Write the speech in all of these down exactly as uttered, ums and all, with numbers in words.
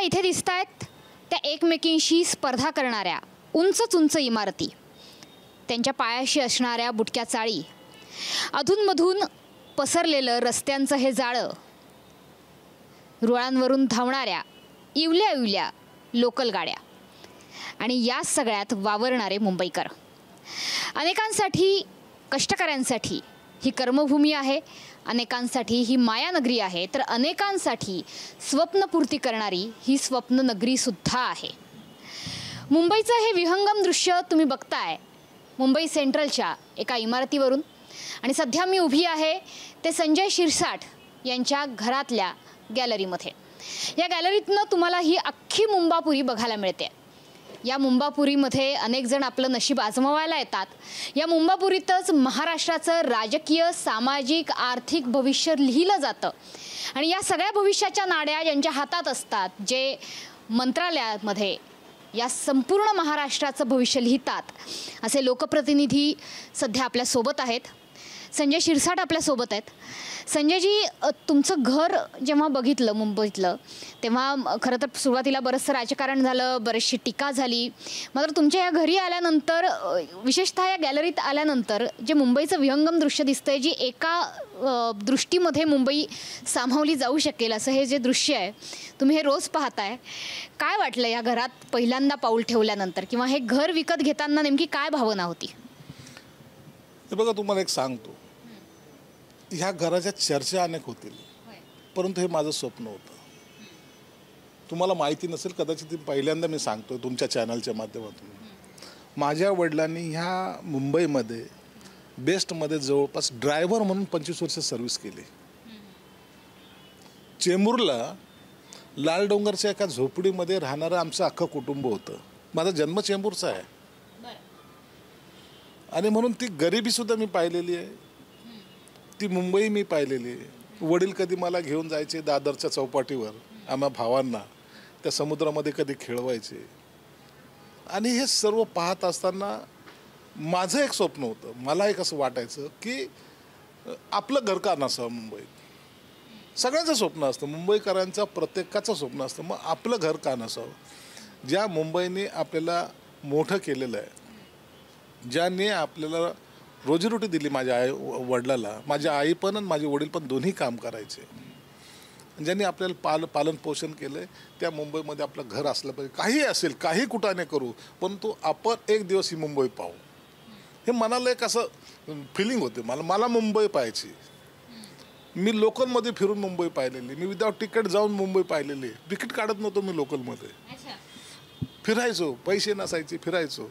इथे दिसत आहेत त्या एकमेकींशी स्पर्धा करणाऱ्या उंच उंच इमारती, त्यांच्या पायाशी असणाऱ्या बुटक्या चाळी, अधूनमधून पसरलेलं रस्त्यांचं हे जाळं, रुळांवरून धावणाऱ्या इवल्या इवल्या लोकल गाड्या आणि या सगळ्यात वावरणारे मुंबईकर. अनेकांसाठी, कष्टकऱ्यांसाठी ही कर्मभूमी आहे, अनेकांसाठी ही मायानगरी आहे, तर अनेकांसाठी स्वप्नपूर्ती करणारी ही स्वप्ननगरीसुद्धा आहे. मुंबईचं हे विहंगम दृश्य तुम्ही बघताय मुंबई सेंट्रलच्या एका इमारतीवरून. आणि सध्या मी उभी आहे ते संजय शिरसाट यांच्या घरातल्या गॅलरीमध्ये. या गॅलरीतनं तुम्हाला ही अख्खी मुंबापुरी बघायला मिळते. या मुंबापुरीमध्ये अनेक जण आपलं नशीब आजमावायला येतात. या मुंबापुरीतच महाराष्ट्राचं राजकीय, सामाजिक, आर्थिक भविष्य लिहिलं जातं. आणि या सगळ्या भविष्याच्या नाड्या ज्यांच्या हातात असतात, जे मंत्रालयामध्ये या संपूर्ण महाराष्ट्राचं भविष्य लिहितात, असे लोकप्रतिनिधी सध्या आपल्यासोबत आहेत. संजय शिरसाट आपल्यासोबत आहेत. संजयजी, तुमचं घर जेव्हा बघितलं मुंबईतलं, तेव्हा खरं तर सुरुवातीला बरंचसं राजकारण झालं, बरीचशी टीका झाली. मात्र तुमच्या या घरी आल्यानंतर, विशेषतः या गॅलरीत आल्यानंतर जे मुंबईचं विहंगम दृश्य दिसतंय, जी एका दृष्टीमध्ये मुंबई सामावली जाऊ शकेल असं हे जे दृश्य आहे, तुम्ही हे रोज पाहताय. काय वाटलं या घरात पहिल्यांदा पाऊल ठेवल्यानंतर, किंवा हे घर विकत घेताना नेमकी काय भावना होती? हे बघा, तुम्हाला एक सांगतो, ह्या घराच्या चर्चा अनेक होतील, परंतु हे माझं स्वप्न होतं. तुम्हाला माहिती नसेल कदाचित, ती पहिल्यांदा मी सांगतो तुमच्या चॅनलच्या माध्यमातून. माझ्या वडिलांनी ह्या मुंबईमध्ये बेस्टमध्ये जवळपास ड्रायव्हर म्हणून पंचवीस वर्ष सर्व्हिस केली. चेंबूरला लाल डोंगरच्या एका झोपडीमध्ये राहणारं आमचं अख्खं कुटुंब होतं. माझा जन्म चेंबूरचा आहे आणि म्हणून ती गरिबीसुद्धा मी पाहिलेली आहे, ती मुंबई मी पाहिलेली आहे. वडील कधी मला घेऊन जायचे दादरच्या चौपाटीवर, आम्हा भावांना त्या समुद्रामध्ये कधी खेळवायचे. आणि हे सर्व पाहत असताना माझं एक स्वप्न होतं. मला एक असं वाटायचं की आपलं घर का नसावं मुंबईत. सगळ्यांचं स्वप्न असतं, मुंबईकरांचं प्रत्येकाचं स्वप्न असतं, मग आपलं घर का नसावं. ज्या मुंबईने आपल्याला मोठं केलेलं आहे, ज्याने आपल्याला रोजीरोटी दिली, माझ्या आई वडिलाला, माझ्या आई पण आणि माझे वडील पण दोन्ही काम करायचे, ज्यांनी आपल्याला पाल पालन पोषण केलं आहे, त्या मुंबईमध्ये आपलं घर असलं पाहिजे. काही असेल, काही कुठाने करू, परंतु आपण एक दिवस ही मुंबई पाहू, हे मनाला एक असं फिलिंग होते. मला मला मुंबई पाहायची. मी लोकलमध्ये फिरून मुंबई पाहिलेली, मी विदाउट तिकीट जाऊन मुंबई पाहिलेली. तिकीट काढत नव्हतो मी लोकलमध्ये, फिरायचो, पैसे नसायचे, फिरायचो,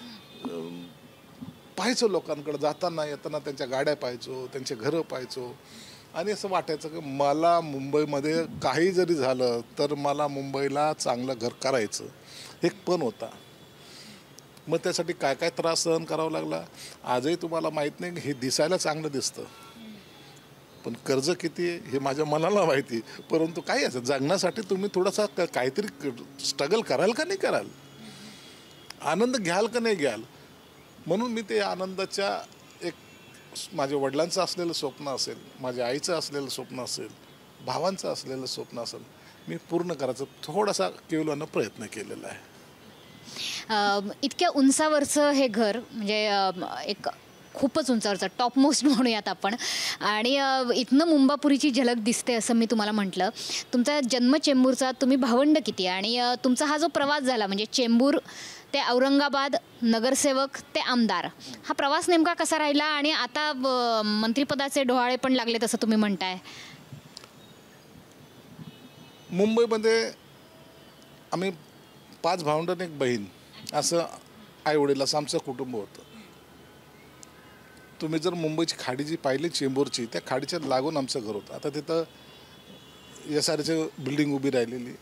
पाहायचो लोकांकडे, जाताना येताना त्यांच्या गाड्या पाहायचो, त्यांचे घरं पाहायचो. आणि असं वाटायचं की मला मुंबईमध्ये काही जरी झालं तर मला मुंबईला चांगलं घर करायचं एक पण होता. मग त्यासाठी काय काय त्रास सहन करावा लागला आजही तुम्हाला माहीत नाही. हे दिसायला चांगलं दिसतं, पण कर्ज किती आहे हे माझ्या मनाला माहिती. परंतु काही असं जगण्यासाठी तुम्ही थोडासा काहीतरी स्ट्रगल कराल का नाही कराल, आनंद घ्याल का नाही घ्याल. म्हणून मी ते आनंदाच्या एक, माझ्या वडिलांचं असलेलं स्वप्न असेल, माझ्या आईचं असलेलं स्वप्न असेल, भावांचं असलेलं स्वप्न असेल, मी पूर्ण करायचं थोडासा केवलानं प्रयत्न केलेला आहे. इतक्या उंचावरचं हे घर, म्हणजे एक खूपच उंचावरचं, टॉप मोस्ट म्हणूयात आपण. आणि इथनं मुंबापुरीची झलक दिसते असं मी तुम्हाला म्हटलं. तुमचा जन्म चेंबूरचा, तुम्ही भावंड किती, आणि तुमचा हा जो प्रवास झाला, म्हणजे चेंबूर ते औरंगाबाद, नगरसेवक ते आमदार, हा प्रवास नेमका कसा राहिला. आणि आता मंत्रिपदाचे डोहाळे पण लागलेत असं तुम्ही म्हणताय. मुंबईमध्ये आम्ही पाच भावंड आणि एक बहीण असं आईवडील असं आमचं कुटुंब होतं. तुम्ही जर मुंबईची खाडी जी पाहिली चेंबूरची, त्या खाडीच्या लागून आमचं घर होतं. आता तिथं एस आर एची बिल्डिंग उभी राहिलेली.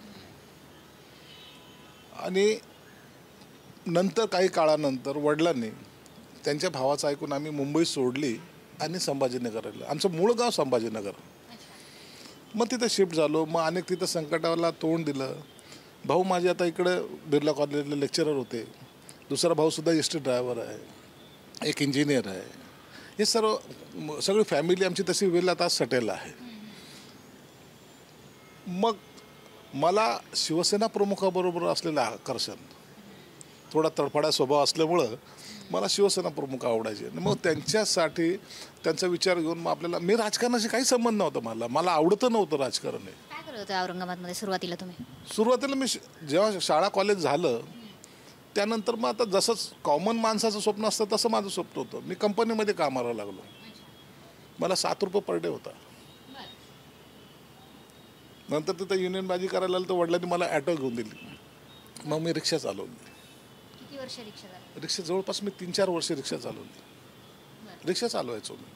आणि नंतर काही काळानंतर वडिलांनी त्यांच्या भावाचं ऐकून आम्ही मुंबई सोडली आणि संभाजीनगर आलं. आमचं मूळ गाव संभाजीनगर. मग तिथं शिफ्ट झालो. मग अनेक तिथं संकटाला तोंड दिलं. भाऊ माझे आता इकडं बिर्ला कॉलेजला लेक्चरर होते, दुसरा भाऊसुद्धा एस टी ड्रायव्हर आहे, एक इंजिनियर आहे. हे सर्व सगळी फॅमिली आमची तशी वेळ आता सटेल आहे. मग मला शिवसेना प्रमुखाबरोबर असलेलं आकर्षण, थोडा तडफडा स्वभाव असल्यामुळं मला शिवसेना प्रमुख आवडायचे. मग त्यांच्यासाठी त्यांचा विचार घेऊन मग आपल्याला, मी राजकारणाशी काही संबंध नव्हता, मला मला आवडतं नव्हतं राजकारण. काय करत होते औरंगाबादमध्ये सुरुवातीला तुम्ही? सुरुवातीला मी जेव्हा शाळा कॉलेज झालं त्यानंतर मग आता जसंच कॉमन माणसाचं स्वप्न असतं तसं माझं स्वप्न होतं. मी कंपनीमध्ये कामाला लागलो. मला सात रुपये पर डे होता. नंतर तिथं युनियनबाजी करायला आलं तर वडिलांनी मला ॲटो घेऊन दिली. मग मी रिक्षा चालवली. किती वर्ष रिक्षा चालवली? रिक्षा जवळपास मी तीन चार वर्ष रिक्षा चालवली. रिक्षा चालवायचो मी.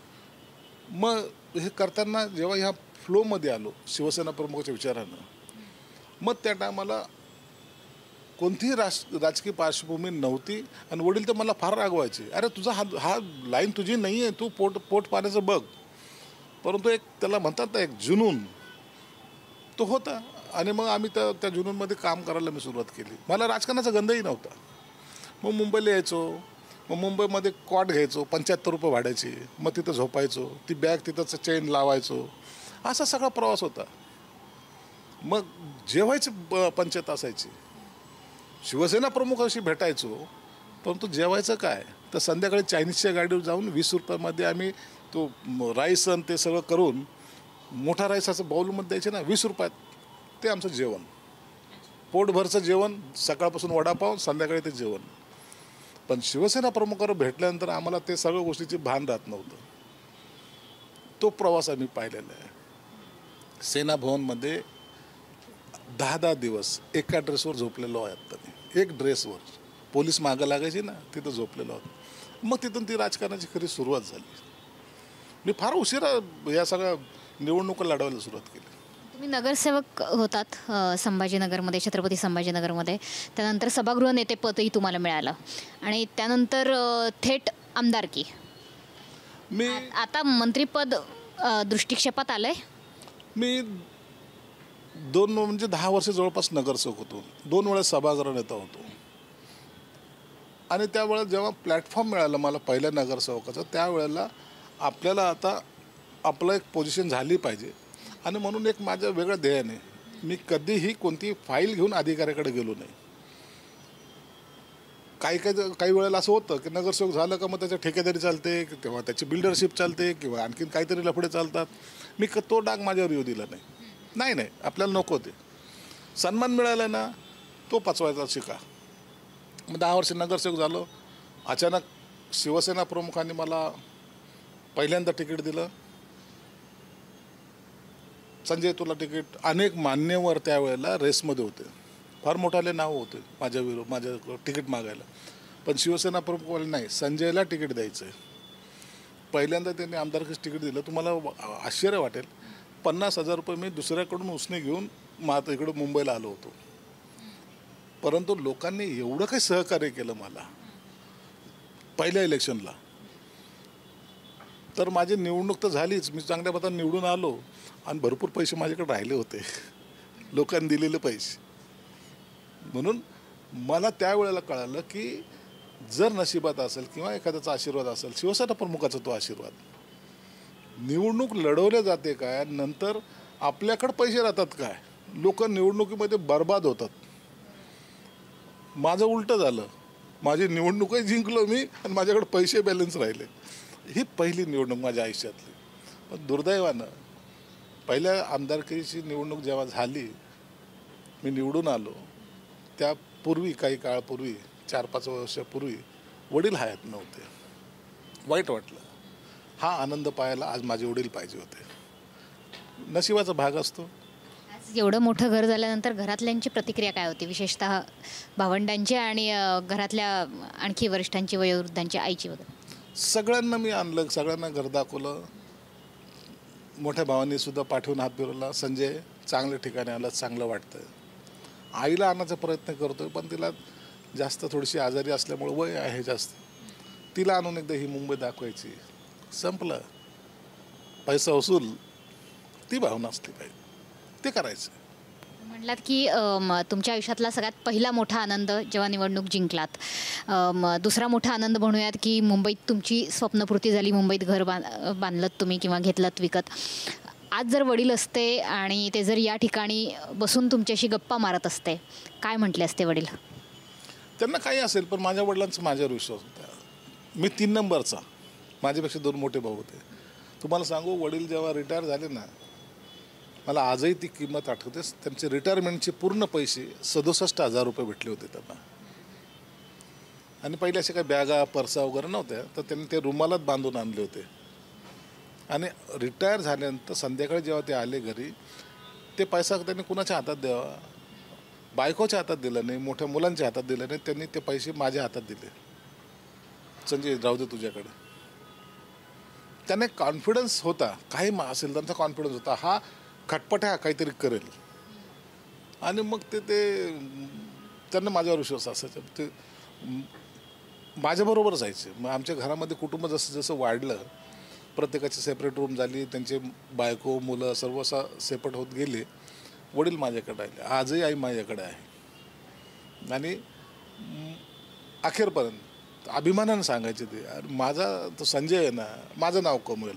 मग हे करताना जेव्हा ह्या फ्लोमध्ये आलो शिवसेना प्रमुखाच्या विचारानं, मग त्या टायमाला कोणतीही राज राजकीय पार्श्वभूमी नव्हती आणि वडील तर मला फार रागवायचे. अरे तुझा हा हा लाईन तुझी नाही आहे, तू पोट पोट पाण्याचं बघ. परंतु एक त्याला म्हणतात ना एक जुनून तो होता. आणि मग आम्ही त्या त्या जुनूनमध्ये काम करायला मी सुरुवात केली. मला राजकारणाचा गंधही नव्हता. मग मुंबईला यायचो. मग मुंबईमध्ये कॉट घ्यायचो, पंच्याहत्तर रुपये भाड्याची. मग तिथं झोपायचो, ती बॅग तिथंच चेन लावायचो. असा सगळा प्रवास होता. मग जेवायची ब पंचायत असायची. शिवसेना प्रमुखाशी भेटायचो, परंतु जेवायचं काय तर संध्याकाळी चायनीजच्या गाडीवर जाऊन वीस रुपयामध्ये आम्ही तो राईस आणि ते सगळं करून मोठा राईस असं बाऊलमध्ये द्यायचे ना, वीस रुपयात ते आमचं जेवण. पोटभरचं जेवण, सकाळपासून वडापाव, संध्याकाळी ते जेवण. पण शिवसेना प्रमुखावर भेटल्यानंतर आम्हाला ते सगळ्या गोष्टीचे भान राहत नव्हतं. तो प्रवास आम्ही पाहिलेला आहे. सेना भवनमध्ये दहा दहा दिवस एका ड्रेसवर झोपलेलो आहे. आता मी एक ड्रेसवर, पोलीस मागं लागायची ना, तिथं झोपलेलो आहोत. मग तिथून ती राजकारणाची खरी सुरुवात झाली. मी फार उशिरा या सगळ्या निवडणुका लढवायला सुरुवात केली. तुम्ही नगरसेवक होतात संभाजीनगरमध्ये, छत्रपती संभाजीनगरमध्ये. त्यानंतर सभागृह नेतेपदही तुम्हाला मिळालं आणि त्यानंतर थेट आमदारकी. मी आता मंत्रिपद दृष्टिक्षेपात आलंय. मी दोन म्हणजे दहा वर्ष जवळपास नगरसेवक होतो. दोन वेळा सभागृह नेता होतो. आणि त्यावेळेला जेव्हा प्लॅटफॉर्म मिळालं मला पहिल्या नगरसेवकाचं, त्यावेळेला आपल्याला आता आपलं एक पोझिशन झाली पाहिजे. आणि म्हणून एक माझ्या वेगळं ध्येयाने मी कधीही कोणती फाईल घेऊन अधिकाऱ्याकडे गेलो नाही. काही काही काही वेळेला असं होतं की नगरसेवक झालं का मग त्याच्या ठेकेदारी चालते, तेव्हा त्याची बिल्डरशिप चालते किंवा आणखीन काहीतरी लफडे चालतात. मी क तो डाग माझ्यावर येऊ दिला नाही. नाही नाही आपल्याला नको ते. सन्मान मिळाला ना, तो पचवायचा शिका. मग दहा वर्ष नगरसेवक झालो. अचानक शिवसेना प्रमुखांनी मला पहिल्यांदा तिकीट दिलं. संजय तुला तिकीट. अनेक मान्यवर त्यावेळेला रेसमध्ये होते, फार मोठाले नाव होते माझ्या विरोध माझ्या तिकीट मागायला. पण शिवसेना प्रमुख नाही, संजयला तिकीट द्यायचं आहे. पहिल्यांदा त्यांनी आमदारकीच तिकीट दिलं. तुम्हाला आश्चर्य वाटेल, पन्नास हजार रुपये मी दुसऱ्याकडून उसने घेऊन मा इकडं मुंबईला आलो होतो. परंतु लोकांनी एवढं काही सहकार्य केलं मला पहिल्या इलेक्शनला. तर माझी निवडणूक तर झालीच, मी चांगल्या मताने निवडून आलो आणि भरपूर पैसे माझ्याकडे राहिले होते, लोकांनी दिलेले पैसे. म्हणून मला त्यावेळेला कळालं की जर नशिबात असेल किंवा एखाद्याचा आशीर्वाद असेल, शिवसेना प्रमुखाचा तो आशीर्वाद, निवडणूक लढवल्या जाते काय, नंतर आपल्याकडे पैसे राहतात काय, लोक निवडणुकीमध्ये बर्बाद होतात. माझं उलटं झालं. माझी निवडणूकही जिंकलो मी आणि माझ्याकडे पैसे बॅलन्स राहिले. ही पहिली निवडणूक माझ्या आयुष्यातली. पण दुर्दैवानं पहिल्या आमदारकीची निवडणूक जेव्हा झाली, मी निवडून आलो, त्यापूर्वी काही काळापूर्वी चार पाच वर्षापूर्वी वडील हयात नव्हते. वाईट वाटलं. हा आनंद पाहायला आज माझे वडील पाहिजे होते. नशिबाचा भाग असतो. एवढं मोठं घर झाल्यानंतर घरातल्यांची प्रतिक्रिया काय होती, विशेषतः भावंडांची आणि गघरातल्या आणखी वरिष्ठांची, वयोवृद्धांची, आईची वगैरे? सगळ्यांना मी आणलं, सगळ्यांना घर दाखवलं. मोठ्या भावांनी सुद्धा पाठवून हात फिरवला. संजय चांगल्या ठिकाणी आलं, चांगलं वाटतं. आईला आणण्याचा प्रयत्न करतोय, पण तिला जास्त थोडीशी आजारी असल्यामुळे वय आहे जास्त. तिला आणून एकदा ही मुंबई दाखवायची. संपलं. पैसा वसूल, ती भावना असली पाहिजे, ते करायचं. म्हटलात की तुमच्या आयुष्यातला सगळ्यात पहिला मोठा आनंद जेव्हा निवडणूक जिंकलात. दुसरा मोठा आनंद म्हणूयात की मुंबईत तुमची स्वप्नपूर्ती झाली, मुंबईत घर बांध बांधलं तुम्ही किंवा घेतलं विकत. आज जर वडील असते आणि ते जर या ठिकाणी बसून तुमच्याशी गप्पा मारत असते, काय म्हटले असते वडील? त्यांना काही असेल, पण माझ्या वडिलांचा माझ्यावर विश्वास होता. मी तीन नंबरचा, माझ्यापेक्षा दोन मोठे भाऊ होते. तुम्हाला सांगू, वडील जेव्हा रिटायर झाले ना, मला आजही ती किंमत आठवते. त्यांचे रिटायरमेंटचे पूर्ण पैसे सदुसष्ट हजार रुपये भेटले होते त्यांना. आणि पहिले असे काही बॅगा पर्सा वगैरे नव्हत्या, तर त्यांनी ते रुमालात बांधून आणले होते. आणि रिटायर झाल्यानंतर संध्याकाळी जेव्हा ते आले घरी, ते पैसा त्यांनी कुणाच्या हातात द्यावा, बायकोच्या हातात दिला नाही, मोठ्या मुलांच्या हातात दिला नाही, त्यांनी ते पैसे माझ्या हातात दिले. संजय, राहू दे तुझ्याकडे. त्यांना एक कॉन्फिडन्स होता, काही असेल त्यांचा कॉन्फिडन्स होता, हा खटपट्या काहीतरी करेल. आणि मग ते ते त्यांना माझ्यावर विश्वास असायचा. ते माझ्याबरोबर जायचे. मग आमच्या घरामध्ये कुटुंब जसं जसं वाढलं, प्रत्येकाची सेपरेट रूम झाली, त्यांचे बायको मुलं सर्व असं सेपरेट होत गेले. वडील माझ्याकडे आले. आजही आई माझ्याकडे आहे. आणि अखेरपर्यंत अभिमानानं सांगायचे ते, अरे माझा तो संजय आहे ना, माझं नाव कमवेल.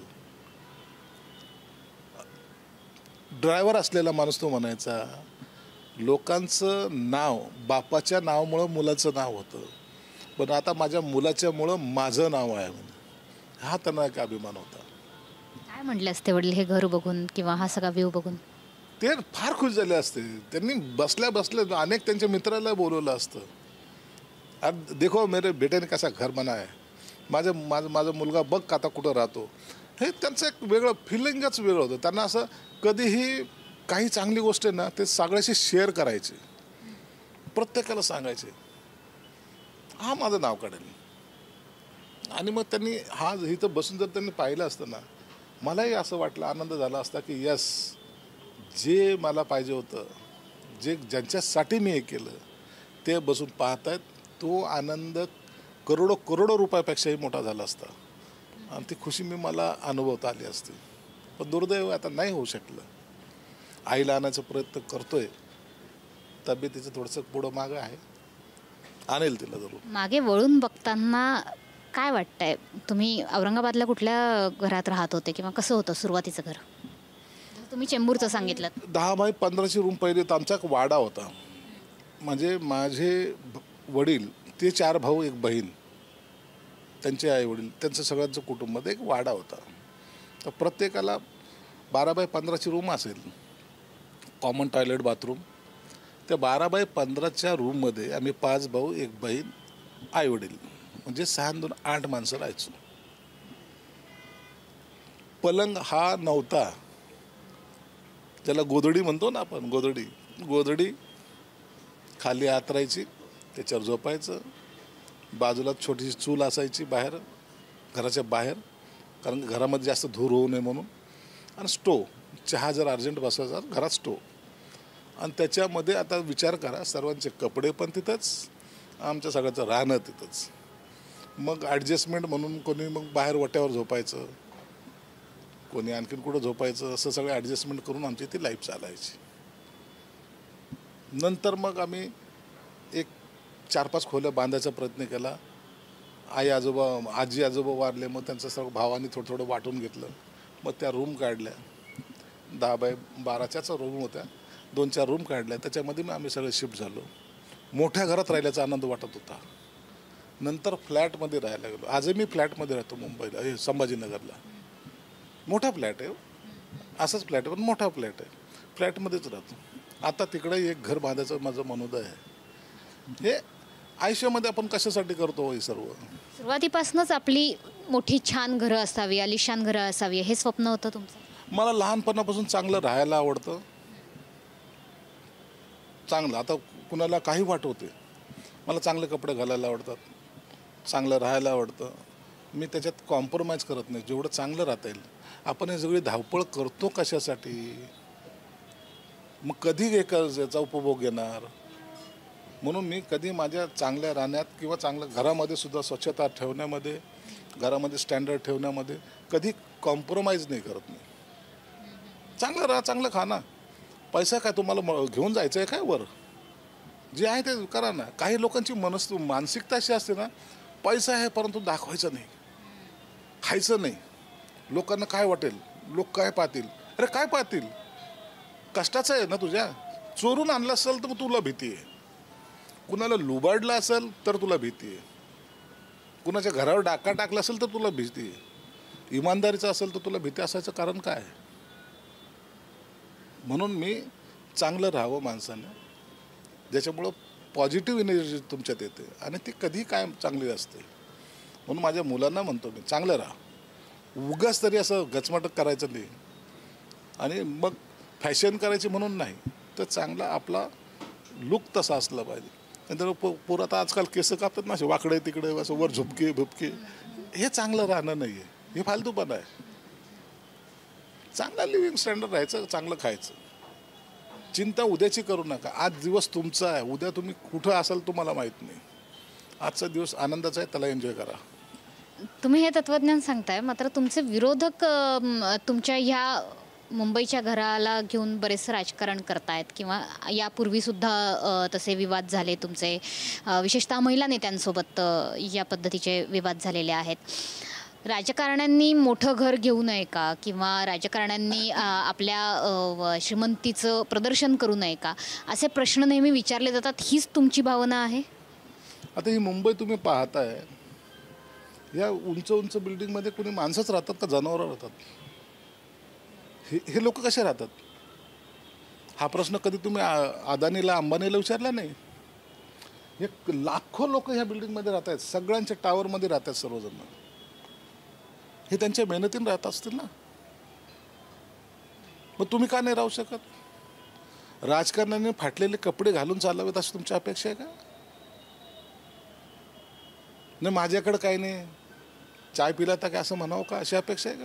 ड्रायव्हर असलेला माणूस तो म्हणायचा, लोकांचं नाव बापाच्या नावामुळं मुलाचं नाव होतं, पण आता माझ्या मुलाच्यामुळं माझं नाव आहे म्हणजे. हा त्यांना एक अभिमान होता. काय म्हटले असते वडील हे घर बघून किंवा हा सगळा व्ह्यू बघून? ते फार खुश झाले असते. त्यांनी बसल्या बसल्या अनेक त्यांच्या मित्राला बोलवलं असतं. आज देखो मेरे बेटे ने कसा घर बना आहे, माझं माझं माझा मुलगा बघ आता कुठं राहतो. हे त्यांचं एक वेगळं फिलिंगच वेगळं होतं. त्यांना असं कधीही काही चांगली गोष्ट आहे ना, ते सगळ्याशी शेअर करायचे, प्रत्येकाला सांगायचे, हा माझं नाव काढेल. आणि मग त्यांनी हा इथं बसून जर त्यांनी पाहिलं असतं ना, मलाही असं वाटलं, आनंद झाला असता की यस, जे मला पाहिजे होतं, जे ज्यांच्यासाठी मी हे केलं, ते बसून पाहतायत. तो आनंद करोडो करोडो रुपयापेक्षाही मोठा झाला असता आणि ती खुशी मी मला अनुभवता आली असती. पण दुर्दैव आता नाही होऊ शकलं. आईला आणायचा प्रयत्न करतोय, तब्येतीचं थोडंसं पुढं मागं आहे, आणेल तिला जरूर. मागे वळून बघताना काय वाटतंय, तुम्ही औरंगाबादला कुठल्या घरात राहत होते किंवा कसं होतं सुरुवातीचं घर? तुम्ही चेंबूरचं सांगितलं. दहा बाय पंधराची रूम पहिले तर आमचा एक वाडा होता. म्हणजे माझे वडील, ते चार भाऊ एक बहीण, त्यांचे आई वडील, त्यांचं सगळ्यांचं कुटुंबात एक वाडा होता. तर प्रत्येकाला बारा बाय पंधराची रूम असेल, कॉमन टॉयलेट बाथरूम. त्या बारा बाय पंधराच्या रूममध्ये आम्ही पाच भाऊ एक बहीण आई वडील, म्हणजे सहा दोन आठ माणसं राहायचो. पलंग हा नव्हता, ज्याला गोधडी म्हणतो ना आपण, गोधडी गोधडी खाली आतरायची, त्याच्यावर झोपायचं. बाजूला छोटीशी चूल असायची बाहेर, घराच्या बाहेर, कारण घरामध्ये जास्त धूर होऊ नये म्हणून. आणि स्टोव, चहा जर अर्जंट बसवायचा घरात स्टोव. आणि त्याच्यामध्ये आता विचार करा, सर्वांचे कपडे पण तिथंच, आमच्या सगळ्याचं राहणं तिथंच. मग ॲडजस्टमेंट म्हणून कोणी मग बाहेर वट्यावर झोपायचं, कोणी आणखीन कुठं झोपायचं, असं सगळं ॲडजस्टमेंट करून आमची ती लाईफ चालायची. नंतर मग आम्ही एक चार पाच खोल्या बांधायचा प्रयत्न केला. आई आजोबा आजी आजोबा वारले, मग त्यांचं सगळं भावाने थोडं थोडं वाटून घेतलं. मग त्या रूम काढल्या, दहा बाय बाराच्याच रूम होत्या, दोन चार रूम काढल्या. त्याच्यामध्ये मग आम्ही सगळे शिफ्ट झालो. मोठ्या घरात राहिल्याचा आनंद वाटत होता. नंतर फ्लॅटमध्ये राहायला गेलो. आजही मी फ्लॅटमध्ये राहतो मुंबईला, हे संभाजीनगरला. मोठा फ्लॅट आहे, असाच फ्लॅट आहे पण मोठा फ्लॅट आहे, फ्लॅटमध्येच राहतो. आता तिकडे एक घर बांधायचं माझं मनोदय आहे. हे आयुष्यामध्ये आपण कशासाठी करतो हे सर्व? सुरुवातीपासूनच आपली मोठी छान घरं असावी, आलिशान घरं असावी, हे स्वप्न होतं तुमचं? मला लहानपणापासून चांगलं राहायला आवडतं. चांगलं, आता कुणाला काही वाटवते, मला चांगले कपडे घालायला आवडतात, चांगलं राहायला आवडतं. मी त्याच्यात कॉम्प्रोमाइज करत नाही, जेवढं चांगलं राहता येईल. आपण हे सगळी धावपळ करतो कशासाठी? मग कधी एक याचा उपभोग घेणार? म्हणून मी कधी माझ्या चांगल्या राहण्यात किंवा चांगल्या घरामध्ये सुद्धा स्वच्छता ठेवण्यामध्ये, घरामध्ये स्टँडर्ड ठेवण्यामध्ये कधी कॉम्प्रोमाइज नाही करत मी. चांगलं राहा, चांगलं खा ना. पैसा काय तुम्हाला घेऊन जायचं आहे काय वर? जे आहे ते करा ना. काही लोकांची मनस्तु मानसिकता अशी असते ना, पैसा आहे परंतु दाखवायचं नाही, खायचं नाही, लोकांना काय वाटेल, लोक काय पाहतील, अरे काय पाहतील? कष्टाचं आहे ना तुझ्या. चोरून आणलं असेल तर मग तुला भीती आहे, कुणाला लुबाडलं असेल तर तुला भीती आहे, कुणाच्या घरावर डाका टाकला असेल तर तुला भीती आहे, इमानदारीचं असेल तर तुला भीती असायचं कारण काय? म्हणून मी चांगलं राहावं माणसाने, ज्याच्यामुळं पॉझिटिव्ह एनर्जी तुमच्यात येते आणि ती कधी काय चांगली असते. म्हणून माझ्या मुलांना म्हणतो मी, चांगलं राहा, उगाच तरी असं गचमाटक करायचं नाही आणि मग फॅशन करायची म्हणून नाही, तर चांगला आपला लुक तसा असला पाहिजे. नंतर प पोरं आता आजकाल केस कापतात ना, असे वाकडे तिकडे असं वर झुपके भुपके, हे चांगलं राहणं नाही आहे, हे फालतूपणा आहे. चांगला लिव्हिंग स्टँडर्ड राहायचं, चांगलं खायचं, चिंता उद्याची करू नका. आज दिवस तुमचा आहे, उद्या तुम्ही कुठं असाल तुम्हाला माहीत नाही. आजचा दिवस आनंदाचा आहे, त्याला एन्जॉय करा. तुम्ही हे तत्वज्ञान सांगताय, मात्र तुमचे विरोधक अ, तुमच्या ह्या मुंबईच्या घराला घेऊन बरेचसं राजकारण करतायत किंवा यापूर्वीसुद्धा अ, तसे विवाद झाले तुमचे, अ, विशेषतः महिला नेत्यांसोबत अ, या पद्धतीचे विवाद झालेले आहेत. राजकारण्यांनी मोठं घर घेऊ नये का, किंवा राजकारण्यांनी अ, आपल्या अ, श्रीमंतीचं प्रदर्शन करू नये का, असे प्रश्न नेहमी विचारले जातात. हीच तुमची भावना आहे? आता ही मुंबई तुम्ही पाहताय, या उंच उंच बिल्डिंगमध्ये कोणी माणसंच राहतात का जनावरं राहतात? हे हे लोक कसे राहतात? हा प्रश्न कधी तुम्ही अदानीला अंबानीला विचारला नाही? हे लाखो लोक ह्या बिल्डिंगमध्ये राहत आहेत, सगळ्यांच्या टावरमध्ये राहत आहेत सर्वजण. हे त्यांच्या मेहनतीने राहत असतील ना, मग तुम्ही का नाही राहू शकत? राजकारण्यांनी फाटलेले कपडे घालून चालावेत अशी तुमची अपेक्षा आहे का? नाही माझ्याकडे काही नाही, चाय पिला तर काय असं म्हणावं का, अशी अपेक्षा आहे का?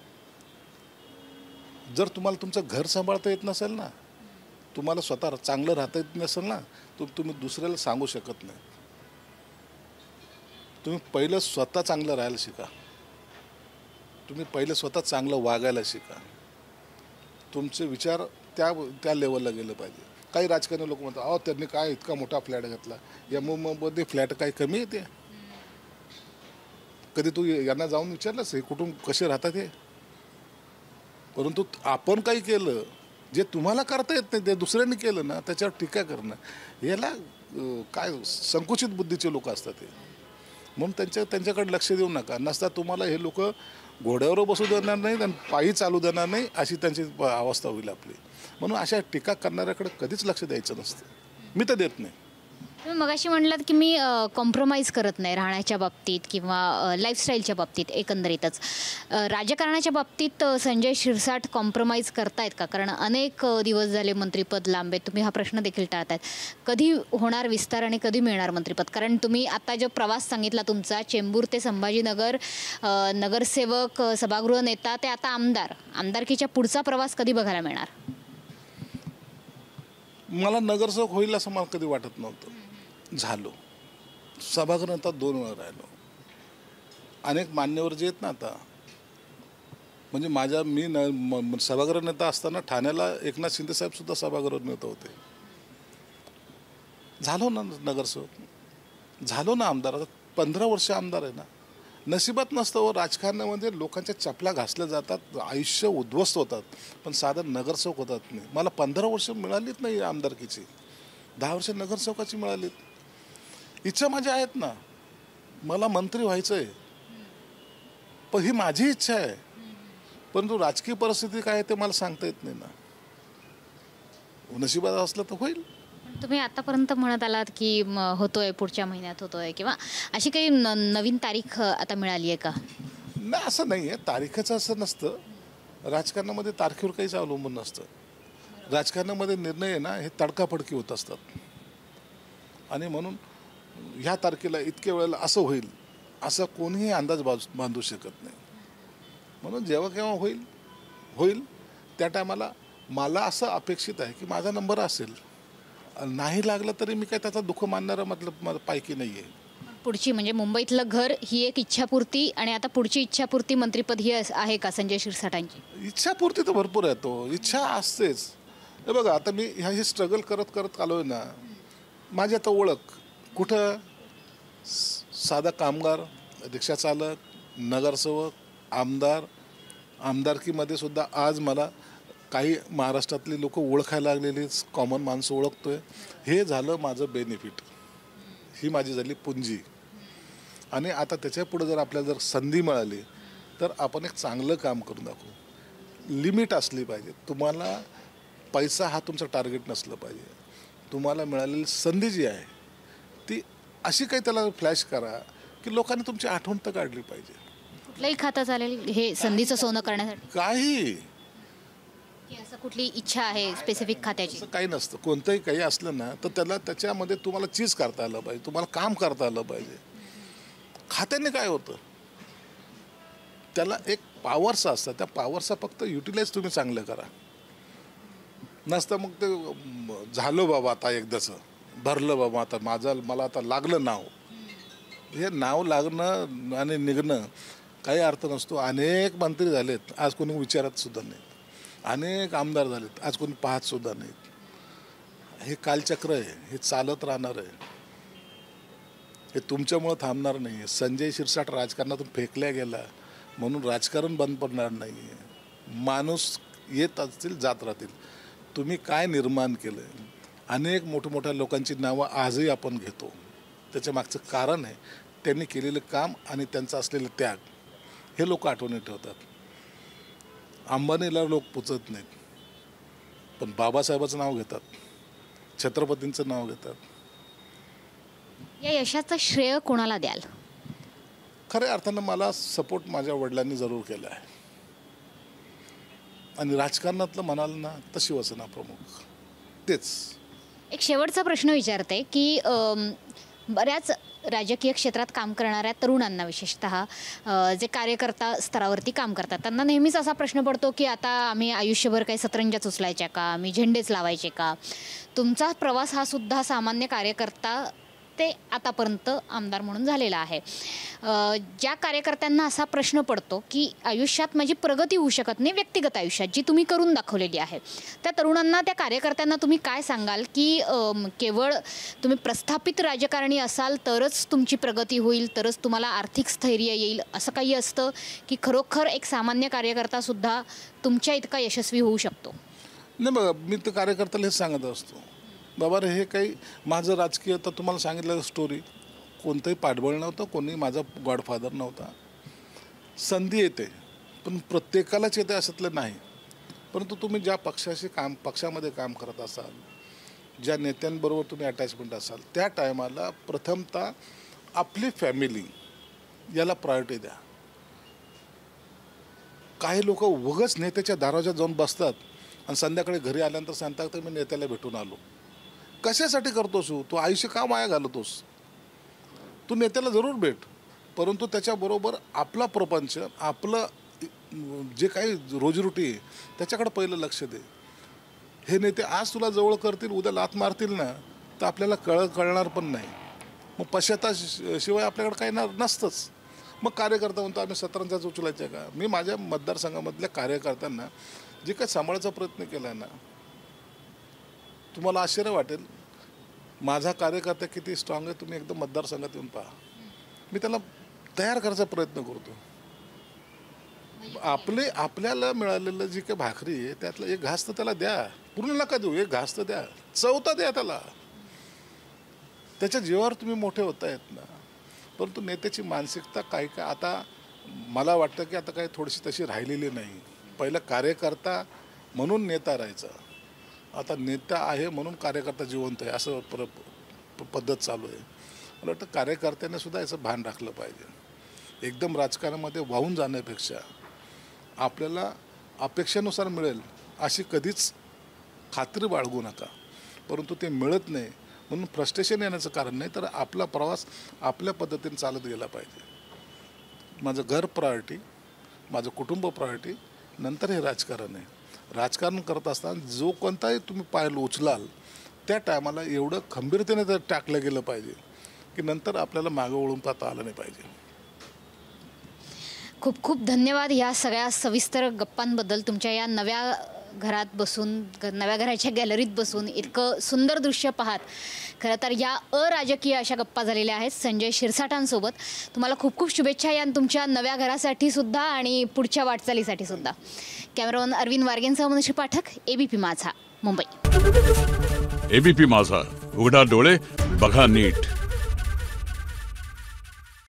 जर तुम्हाला तुमचं घर सांभाळता येत नसेल ना, तुम्हाला स्वतः चांगलं राहता येत नसेल ना, तर तुम्ही दुसऱ्याला सांगू शकत नाही. तुम्ही पहिलं स्वतः चांगलं राहायला शिका, तुम्ही पहिलं स्वतः चांगलं वागायला शिका, तुमचे विचार त्या त्या लेवलला गेलं पाहिजे. काही राजकारणी लोक म्हणतात, अहो त्यांनी काय इतका मोठा फ्लॅट घेतला, या मुंबईमध्ये फ्लॅट काही कमी येते? कधी तू यांना जाऊन विचारलंस हे कुटुंब कसे राहतात हे? परंतु आपण काही केलं जे तुम्हाला करता येत नाही ते दुसऱ्यांनी केलं ना, त्याच्यावर टीका करणं, याला काय संकुचित बुद्धीचे लोक असतात ते. म्हणून त्यांच्या त्यांच्याकडे लक्ष देऊ नका. नसता तुम्हाला हे लोक घोड्यावर बसू देणार नाही आणि पायी चालू देणार नाही, अशी त्यांची अवस्था होईल आपली. म्हणून अशा टीका करणाऱ्याकडे कधीच लक्ष द्यायचं नसतं. मी तर देत नाही. तुम्ही मगाशी म्हणलात की मी कॉम्प्रोमाइज करत नाही राहण्याच्या बाबतीत किंवा लाईफस्टाईलच्या बाबतीत एकंदरीतच. राजकारणाच्या बाबतीत संजय शिरसाट कॉम्प्रोमाइज करतायत का? कारण अनेक दिवस झाले मंत्रिपद लांब, तुम्ही हा प्रश्न देखील टाळतायत. कधी होणार विस्तार आणि कधी मिळणार मंत्रिपद? कारण तुम्ही आता जो प्रवास सांगितला तुमचा, चेंबूर ते संभाजीनगर, नगरसेवक, सभागृह नेता ते आता आमदार, आमदारकीच्या पुढचा प्रवास कधी बघायला मिळणार? मला नगरसेवक होईल असं मला कधी वाटत नव्हतं. झालो, सभागृह नेता दोन वेळा राहिलो. अनेक मान्यवर जे आहेत ना आता, म्हणजे माझ्या मी न सभागृह नेता असताना ठाण्याला एकनाथ शिंदे साहेब सुद्धा सभागृह नेता होते. झालो ना नगरसेवक, झालो ना आमदार. आता पंधरा वर्ष आमदार आहे ना. नशिबात नसतं व राजकारणामध्ये लोकांच्या चपला घासल्या जातात, आयुष्य उद्ध्वस्त होतात, पण साधं नगरसेवक होतात नाही. मला पंधरा वर्ष मिळालीच नाही आमदारकीची, दहा वर्ष नगरसेवकाची मिळालीत. इच्छा माझ्या आहेत ना, मला मंत्री व्हायचं आहे, पण ही माझी इच्छा आहे. परंतु राजकीय परिस्थिती काय आहे ते मला सांगता येत नाही ना. नशिबात असलं तर होईल. तुम्ही आतापर्यंत म्हणत आलात की होतोय, पुढच्या महिन्यात होतोय, किंवा अशी काही न नवीन तारीख आता मिळाली आहे का? नाही, असं नाही आहे. तारीखचं असं नसतं. राजकारणामध्ये तारखेवर काहीच अवलंबून नसतं. राजकारणामध्ये निर्णय आहे ना, हे तडकाफडकी होत असतात. आणि म्हणून ह्या तारखेला इतक्या वेळेला असं होईल असं कोणीही अंदाज बाजू बांधू शकत नाही. म्हणून जेव्हा केव्हा होईल होईल त्या टायमाला मला असं अपेक्षित आहे की माझा नंबर असेल. नाही लागलं तरी मी काय त्याचा दुःख मानणारा मतलब मला पायकी नाही आहे. पुढची म्हणजे मुंबईतलं घर ही एक इच्छापूर्ती, आणि आता पुढची इच्छापूर्ती मंत्रिपद ही आहे का संजय शिरसाटांची? इच्छापूर्ती तर भरपूर आहे. तो इच्छा असतेच. हे बघा, आता मी ह्या हे स्ट्रगल करत करत आलो आहे ना. माझी आता ओळख कुठं, साधा कामगार, रिक्षा चालक, नगरसेवक, आमदार, आमदारकीमध्ये सुद्धा आज मला काही महाराष्ट्रातली लोक ओळखायला लागलेली, कॉमन माणसं ओळखतोय. हे झालं माझं बेनिफिट, ही माझी झाली पुंजी. आणि आता त्याच्या पुढे जर आपल्याला जर संधी मिळाली तर आपण एक चांगलं काम करून दाखवू. लिमिट असली पाहिजे. तुम्हाला पैसा हा तुमचं टार्गेट नसलं पाहिजे. तुम्हाला मिळालेली संधी जी आहे ती अशी काही त्याला फ्लॅश करा की लोकांनी तुमची आठवण तर काढली पाहिजे. कुठलंही खातं चालेल हे संधीचं सोनं करण्यासाठी? काही की असं कुठली इच्छा आहे स्पेसिफिक खात्याची? असं काही नसतं. कोणतंही काही असलं ना तर त्याला त्याच्यामध्ये तुम्हाला चीज करता आलं पाहिजे, तुम्हाला काम करता आलं पाहिजे. खात्याने काय होतं, त्याला एक पॉवर्स असतात, त्या पॉवरचा फक्त युटिलाइज तुम्ही चांगलं करा. नसतं मग ते झालं बाबा आता एकदाचं भरलं बाबा आता माझं मला आता लागलं नाव. हे नाव लागणं आणि निघणं काही अर्थ नसतो. अनेक मंत्री झालेत, आज कोणी विचारत सुद्धा नाहीत. अनेक आमदार झालेत, आज कोणी पाहत सुद्धा नाहीत. हे कालचक्र आहे, हे चालत राहणार आहे. हे तुमच्यामुळं थांबणार नाही. संजय शिरसाट राजकारणातून फेकल्या गेला म्हणून राजकारण बंद पडणार नाही आहे. माणूस येत असतील जात राहतील. तुम्ही काय निर्माण केलं आहे, अनेक मोठमोठ्या लोकांची नावं आजही आपण घेतो. त्याच्या मागचं कारण आहे त्यांनी केलेलं काम आणि त्यांचं असलेलं त्याग. हे लोक आठवणी ठेवतात. अंबानीला लोक पुचत नाहीत, पण बाबासाहेबाचं नाव घेतात, छत्रपतींचं नाव घेतात. या यशाचं श्रेय कोणाला द्याल? खऱ्या अर्थानं मला सपोर्ट माझ्या वडिलांनी जरूर केला आहे. आणि राजकारणातलं म्हणाल ना तर शिवसेना प्रमुख तेच. एक शेवटचा प्रश्न विचारते की बऱ्याच राजकीय क्षेत्रात काम करणाऱ्या तरुणांना विशेषतः जे कार्यकर्ता स्तरावरती काम करतात त्यांना नेहमीच असा प्रश्न पडतो की आता आम्ही आयुष्यभर काही सतरंज्याच उचलायच्या का, आम्ही झेंडेच लावायचे का? तुमचा प्रवास हा सुद्धा सामान्य कार्यकर्ता ते आतापर्यंत आमदार म्हणून झालेला आहे. ज्या कार्यकर्त्यांना असा प्रश्न पडतो की आयुष्यात माझी प्रगती होऊ शकत नाही व्यक्तिगत आयुष्यात जी तुम्ही करून दाखवलेली आहे, त्या तरुणांना त्या कार्यकर्त्यांना तुम्ही काय सांगाल की केवळ तुम्ही प्रस्थापित राजकारणी असाल तरच तुमची प्रगती होईल, तरच तुम्हाला आर्थिक स्थैर्य येईल, असं काही असतं की खरोखर एक सामान्य कार्यकर्तासुद्धा तुमच्या इतका यशस्वी होऊ शकतो? नाही बघा, मी तर कार्यकर्त्याला हेच सांगत असतो, बाबा रे हे काही माझं राजकीय तर तुम्हाला सांगितलं स्टोरी, कोणतंही पाठबळ नव्हतं, कोणी माझा गॉडफादर नव्हता. संधी येते पण प्रत्येकालाच येते असतलं नाही. परंतु तुम्ही ज्या पक्षाशी काम पक्षामध्ये काम करत असाल, ज्या नेत्यांबरोबर तुम्ही अटॅचमेंट असाल, त्या टायमाला प्रथमतः आपली फॅमिली याला प्रायोरिटी द्या. काही लोक उगाच नेत्याच्या दारावर जाऊन बसतात आणि संध्याकाळी घरी आल्यानंतर सांगतात तर मी नेत्याला भेटून आलो. कशासाठी करतोस तू आयुष्य का माया घालतोस? तू नेत्याला जरूर भेट, परंतु त्याच्याबरोबर आपला प्रपंच, आपलं जे काही रोजीरोटी आहे त्याच्याकडे पहिलं लक्ष दे. हे नेते आज तुला जवळ करतील, उद्या लात मारतील ना तर आपल्याला कळ कळणार पण नाही. मग पश्चाता शिवाय आपल्याकडे काही नसतंच. मग कार्यकर्ता म्हणतो आम्ही सतरंजाच उचलायचं का? मी माझ्या मतदारसंघामधल्या कार्यकर्त्यांना जे काही सांभाळायचा प्रयत्न केला ना, तुम्हाला आश्चर्य वाटेल माझा कार्यकर्ता किती स्ट्रॉंग आहे. तुम्ही एकदम मतदारसंघात येऊन पहा. मी त्याला तयार करायचा प्रयत्न करतो. आपले आपल्याला मिळालेलं जी काही भाकरी आहे त्यातलं एक घास तर त्याला द्या. पूर्ण नका देऊ, एक घास तर द्या, चवता द्या त्याला. त्याच्या जीवावर तुम्ही मोठे होता येत ना. परंतु नेत्याची मानसिकता काय काय आता मला वाटतं की आता काही थोडीशी तशी राहिलेली नाही. पहिलं कार्यकर्ता म्हणून नेता राहायचा, आता नेता आहे म्हणून कार्यकर्ता जिवंत आहे असं पर पद्धत चालू आहे. मला वाटतं कार्यकर्त्याने सुद्धा याचं भान राखलं पाहिजे. एकदम राजकारणामध्ये वाहून जाण्यापेक्षा आपल्याला अपेक्षेनुसार मिळेल अशी कधीच खात्री बाळगू नका. परंतु ते मिळत नाही म्हणून फ्रस्ट्रेशन येण्याचं कारण नाही, तर आपला प्रवास आपल्या पद्धतीने चालत गेला पाहिजे. माझं घर प्रायोरिटी, माझं कुटुंब प्रायोरिटी, नंतर हे राजकारण आहे. राजकारण करत असताना जो कोणताही तुम्ही पाय उचलाल त्या टायमाला एवढं खंबीरतेने तर टाकलं गेलं पाहिजे की नंतर आपल्याला मागं वळून पाहता आलं नाही पाहिजे. खूप खूप धन्यवाद या सगळ्या सविस्तर गप्पांबद्दल, तुमच्या या नव्या घरात बसून ग- नव्या घराच्या गॅलरीत बसून इतकं सुंदर दृश्य पाहत खरं तर या अराजकीय अशा गप्पा झालेल्या आहेत संजय शिरसाटांसोबत. तुम्हाला खूप खूप शुभेच्छा या तुमच्या नव्या घरासाठी सुद्धा आणि पुढच्या वाटचालीसाठी सुद्धा. कॅमेरामन अरविंद वारगेंसह मनुष्य पाठक, एबीपी माझा, मुंबई. एबीपी माझा, उघडा डोळे बघा नीट.